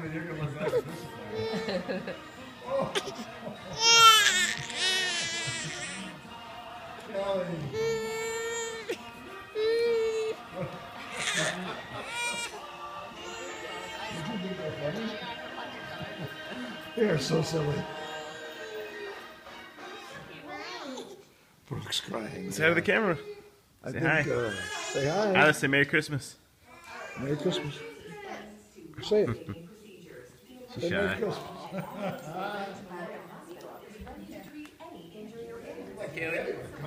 you're gonna look back at this. Oh. Kelly. They are so silly. Brooke's crying. Say hi to the camera. Say hi. Say hi. Alice, say Merry Christmas. Merry Christmas. Say it. She's Say shy. Merry Christmas. Kaylee.